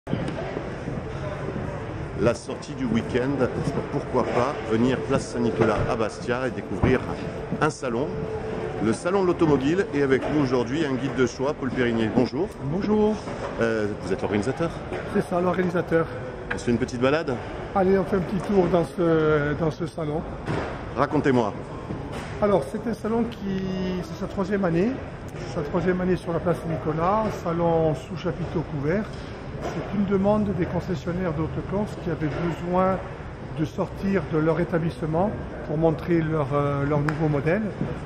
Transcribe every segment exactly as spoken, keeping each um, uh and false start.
La sortie du week-end, pourquoi pas venir place Saint-Nicolas à Bastia et découvrir un salon, le salon de l'automobile. Et avec nous aujourd'hui un guide de choix, Paul Périgné. Bonjour. Bonjour. Euh, vous êtes l'organisateur? C'est ça, l'organisateur. On se fait une petite balade? Allez, on fait un petit tour dans ce, dans ce salon. Racontez-moi. Alors, c'est un salon qui, c'est sa troisième année. C'est sa troisième année sur la place Saint-Nicolas, salon sous chapiteau couvert. C'est une demande des concessionnaires d'Haute-Corse qui avaient besoin de sortir de leur établissement pour montrer leur, euh, leur nouveau modèle.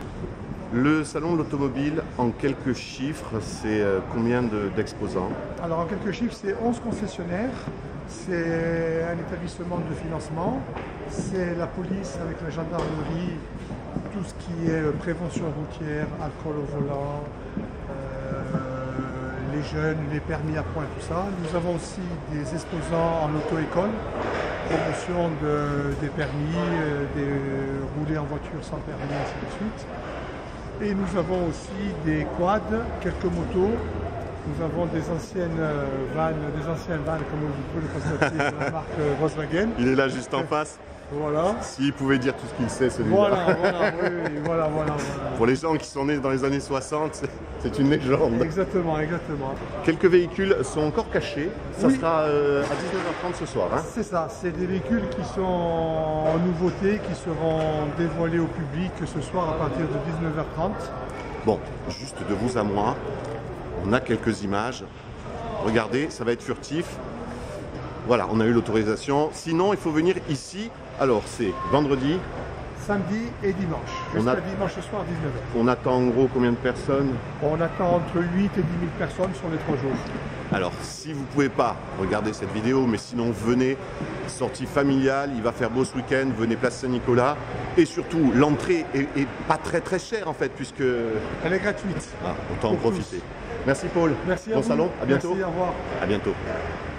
Le salon de l'automobile, en quelques chiffres, c'est euh, combien d'exposants? Alors, en quelques chiffres, c'est onze concessionnaires. C'est un établissement de financement. C'est la police avec la gendarmerie, tout ce qui est prévention routière, alcool au volant, euh, les jeunes, les permis à point, tout ça. Nous avons aussi des exposants en auto-école, promotion de, des permis, euh, des rouler en voiture sans permis, ainsi de suite. Et nous avons aussi des quads, quelques motos. Nous avons des anciennes vannes, des anciennes vannes, comme vous pouvez le constater, de la marque Volkswagen. Il est là juste en face. Voilà. S'il pouvait dire tout ce qu'il sait, celui-là. Voilà, voilà, oui, oui, voilà, voilà, voilà. Pour les gens qui sont nés dans les années soixante, c'est une légende. Exactement, exactement. Quelques véhicules sont encore cachés. Ça Oui. sera euh, à dix-neuf heures trente ce soir. Hein. C'est ça, c'est des véhicules qui sont en nouveauté, qui seront dévoilés au public ce soir à partir de dix-neuf heures trente. Bon, juste de vous à moi, on a quelques images. Regardez, ça va être furtif. Voilà, on a eu l'autorisation. Sinon, il faut venir ici. Alors, c'est vendredi. Samedi et dimanche. On Jusqu'à a- dimanche soir à dix-neuf heures. On attend en gros combien de personnes? On attend entre huit et dix mille personnes sur les trois jours. Alors, si vous ne pouvez pas regarder cette vidéo, mais sinon venez, sortie familiale, il va faire beau ce week-end, venez place Saint-Nicolas. Et surtout, l'entrée est, est pas très très chère en fait, puisque... Elle est gratuite. Ah, autant en Pour profiter. tous. Merci Paul. Merci à Bon vous. salon, à bientôt. Merci, au revoir. À bientôt.